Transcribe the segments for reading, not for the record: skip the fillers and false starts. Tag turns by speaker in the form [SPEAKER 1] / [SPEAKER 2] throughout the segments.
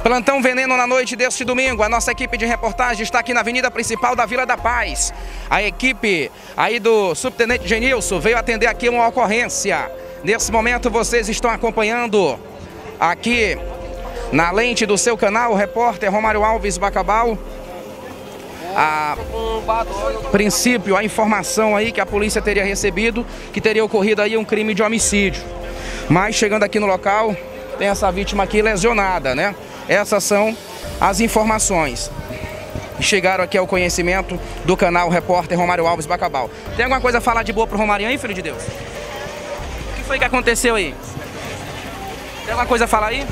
[SPEAKER 1] Plantão Veneno na noite deste domingo. A nossa equipe de reportagem está aqui na avenida principal da Vila da Paz. A equipe aí do subtenente Genilson veio atender aqui uma ocorrência. Nesse momento vocês estão acompanhando aqui na lente do seu canal, o repórter Romário Alves Bacabal. A princípio, a informação aí que a polícia teria recebido, que teria ocorrido aí um crime de homicídio. Mas chegando aqui no local, tem essa vítima aqui lesionada, né? Essas são as informações que chegaram aqui ao conhecimento do canal repórter Romário Alves Bacabal. Tem alguma coisa a falar de boa pro Romarinho aí, filho de Deus? O que foi que aconteceu aí? Tem alguma coisa a falar aí?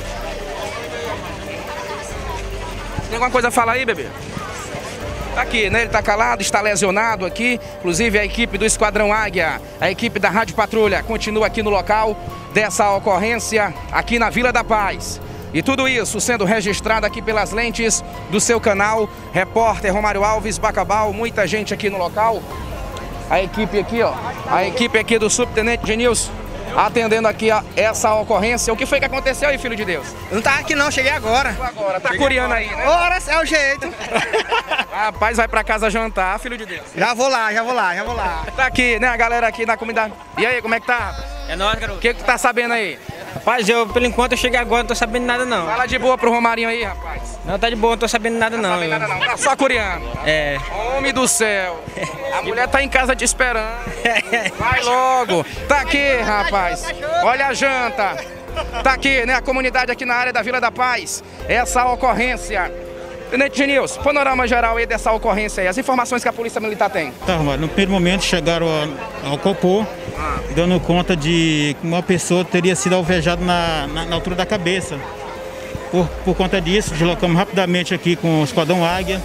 [SPEAKER 1] Tem alguma coisa a falar aí, bebê? Tá aqui, né? Ele tá calado, está lesionado aqui. Inclusive a equipe do Esquadrão Águia, a equipe da Rádio Patrulha continua aqui no local dessa ocorrência aqui na Vila da Paz. E tudo isso sendo registrado aqui pelas lentes do seu canal, repórter Romário Alves Bacabal. Muita gente aqui no local. A equipe aqui, ó. A equipe aqui do subtenente Genilson atendendo aqui essa ocorrência. O que foi que aconteceu aí, filho de Deus?
[SPEAKER 2] Eu não tava aqui não, cheguei agora.
[SPEAKER 1] Tá curiando aí, né?
[SPEAKER 2] Ora, é o jeito.
[SPEAKER 1] Rapaz, vai pra casa jantar, filho de Deus.
[SPEAKER 2] Já vou lá.
[SPEAKER 1] Tá aqui, né, a galera aqui da comunidade. E aí, como é que tá?
[SPEAKER 3] É nóis, garoto.
[SPEAKER 1] O que tu tá sabendo aí?
[SPEAKER 3] Rapaz, por enquanto eu cheguei agora, não tô sabendo nada não.
[SPEAKER 1] Fala de boa pro Romarinho aí, rapaz.
[SPEAKER 3] Não, tá de boa, não tô sabendo nada não.
[SPEAKER 1] Não nada não, tá só curiando.
[SPEAKER 3] É.
[SPEAKER 1] Homem do céu. A mulher tá em casa te esperando. Vai logo. Tá aqui, rapaz. Olha a janta. Tá aqui, né, a comunidade aqui na área da Vila da Paz. Essa ocorrência. Tenente Genilson, panorama geral aí dessa ocorrência aí, as informações que a Polícia Militar tem.
[SPEAKER 4] Tá, no primeiro momento chegaram ao Copô, dando conta de que uma pessoa teria sido alvejada na altura da cabeça. Por conta disso, deslocamos rapidamente aqui com o Esquadrão Águia,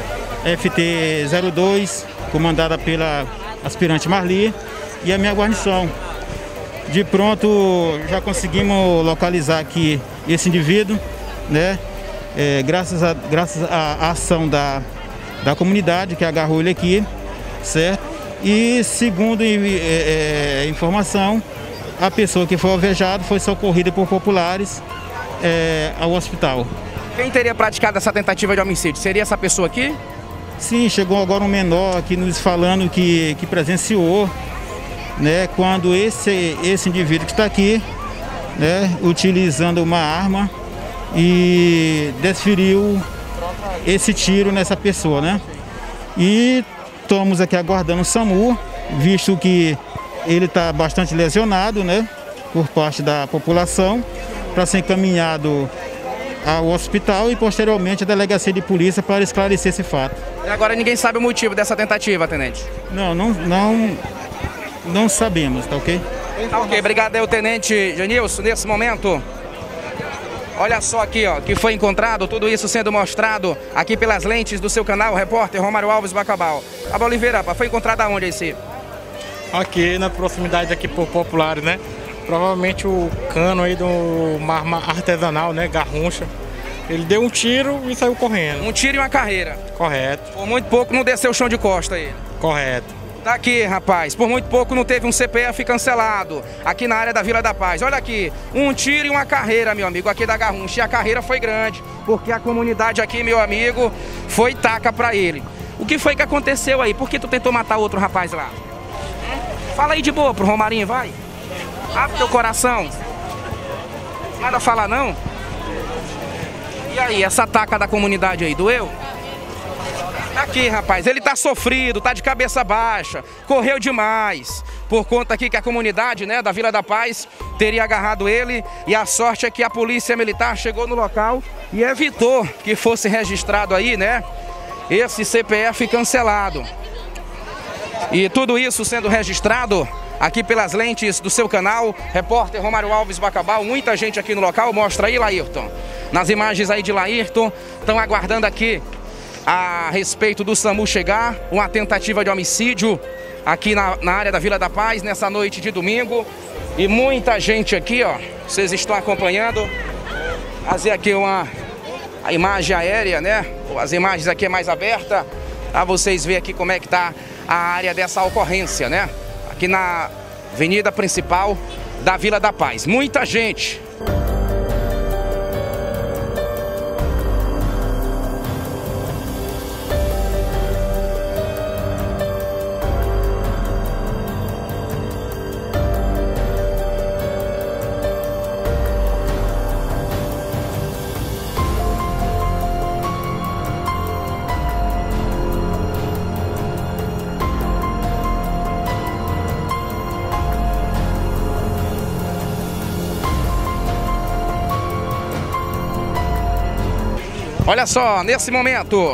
[SPEAKER 4] FT-02, comandada pela aspirante Marli, e a minha guarnição. De pronto, já conseguimos localizar aqui esse indivíduo, né? Graças à ação da comunidade que agarrou ele aqui, certo? E segundo informação, a pessoa que foi alvejada foi socorrida por populares ao hospital.
[SPEAKER 1] Quem teria praticado essa tentativa de homicídio? Seria essa pessoa aqui?
[SPEAKER 4] Sim, chegou agora um menor aqui nos falando que presenciou, né, quando esse indivíduo que está aqui, né, utilizando uma arma, e desferiu esse tiro nessa pessoa, né? E estamos aqui aguardando o SAMU, visto que ele está bastante lesionado, né? Por parte da população, para ser encaminhado ao hospital e posteriormente à delegacia de polícia para esclarecer esse fato.
[SPEAKER 1] E agora ninguém sabe o motivo dessa tentativa, tenente?
[SPEAKER 4] Não sabemos, tá ok?
[SPEAKER 1] Tá ok, obrigado aí, tenente Genilson, nesse momento. Olha só aqui, ó, que foi encontrado, tudo isso sendo mostrado aqui pelas lentes do seu canal, repórter Romário Alves Bacabal. Abel Oliveira, foi encontrado aonde esse?
[SPEAKER 5] Aqui na proximidade aqui por Populares, né? Provavelmente o cano aí de uma arma artesanal, né? Garruncha. Ele deu um tiro e saiu correndo.
[SPEAKER 1] Um tiro e uma carreira.
[SPEAKER 5] Correto.
[SPEAKER 1] Por muito pouco não desceu o chão de costa aí.
[SPEAKER 5] Correto.
[SPEAKER 1] Tá aqui, rapaz, por muito pouco não teve um CPF cancelado aqui na área da Vila da Paz. Olha aqui, um tiro e uma carreira, meu amigo, aqui da Garruncha. E a carreira foi grande, porque a comunidade aqui, meu amigo, foi taca pra ele. O que foi que aconteceu aí? Por que tu tentou matar outro rapaz lá? Fala aí de boa pro Romarinho, vai. Abre teu coração. Nada a falar, não? E aí, essa taca da comunidade aí, doeu? Aqui, rapaz, ele tá sofrido, tá de cabeça baixa, correu demais, por conta aqui que a comunidade, né, da Vila da Paz teria agarrado ele, e a sorte é que a Polícia Militar chegou no local e evitou que fosse registrado aí, né, esse CPF cancelado. E tudo isso sendo registrado aqui pelas lentes do seu canal, repórter Romário Alves Bacabal. Muita gente aqui no local, mostra aí, Laírton. Nas imagens aí de Laírton, estão aguardando aqui a respeito do SAMU chegar, uma tentativa de homicídio aqui na área da Vila da Paz, nessa noite de domingo. E muita gente aqui, ó, vocês estão acompanhando. Fazer aqui a imagem aérea, né? As imagens aqui é mais aberta, para vocês verem aqui como é que tá a área dessa ocorrência, né? Aqui na avenida principal da Vila da Paz. Muita gente. Olha só, nesse momento,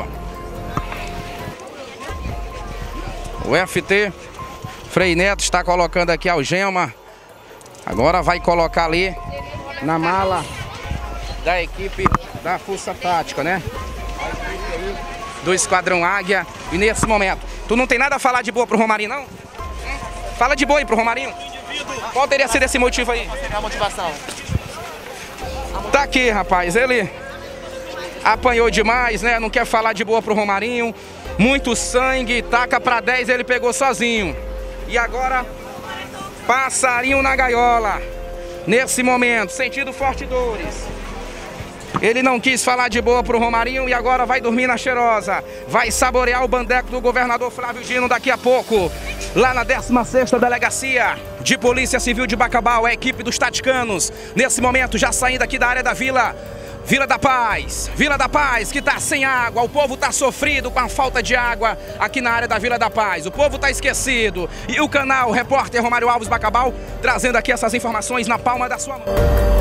[SPEAKER 1] o FT Frei Neto está colocando aqui a algema. Agora vai colocar ali na mala da equipe da Força Tática, né? Do Esquadrão Águia. E nesse momento, tu não tem nada a falar de boa pro Romarinho, não? Fala de boa aí pro Romarinho. Qual teria sido esse motivo aí?
[SPEAKER 2] A motivação.
[SPEAKER 1] Tá aqui, rapaz, ele apanhou demais, né? Não quer falar de boa pro Romarinho. Muito sangue, taca pra 10, ele pegou sozinho. E agora, passarinho na gaiola. Nesse momento, sentindo forte dores. Ele não quis falar de boa pro Romarinho e agora vai dormir na cheirosa. Vai saborear o bandeco do governador Flávio Dino daqui a pouco. Lá na 16ª Delegacia de Polícia Civil de Bacabal, a equipe dos taticanos. Nesse momento, já saindo aqui da área da Vila da Paz. Vila da Paz, que tá sem água. O povo tá sofrido com a falta de água aqui na área da Vila da Paz. O povo tá esquecido. E o canal Repórter Romário Alves Bacabal trazendo aqui essas informações na palma da sua mão.